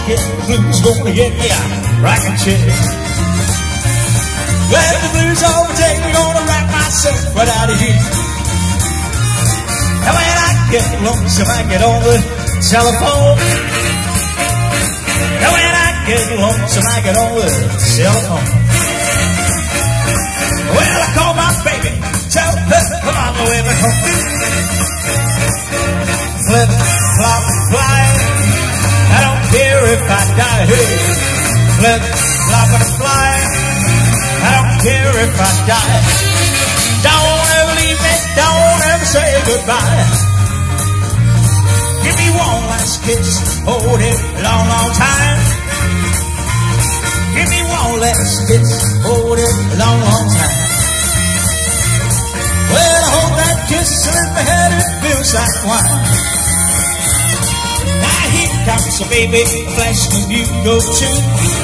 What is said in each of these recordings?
get the blues, gonna get me a rocking chair. Well, the blues overtake me, gonna rock myself right out of here. And when I get lonesome, I get on the telephone. And when I get lonesome, I get on the telephone. Well, I call my baby, tell her I'm on the way back home. Flip, flop, fly, I don't care if I die. Hey, flip, flop, and fly, I don't care if I die. Don't ever leave me, don't ever say goodbye. Give me one last kiss, hold it a long, long time. Give me one last kiss, hold it a long, long time. Well, I hold that kiss in my head, it feels like wine. Now here comes a baby, a flash when you go too.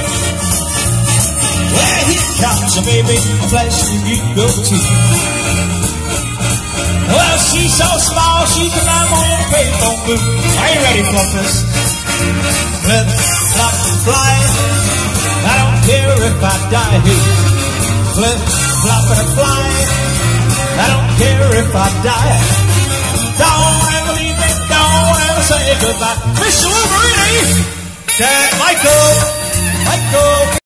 Well, here comes a baby, a flash when you go too. Well, she's so small, she can climb on a payphone booth. Are you ready, Fluffers? Flip, flop, fly, I don't care if I die. Flip, flop, and fly, I don't care if I die. Don't ever leave me, don't ever say goodbye. Mr. Wolverine! Michael!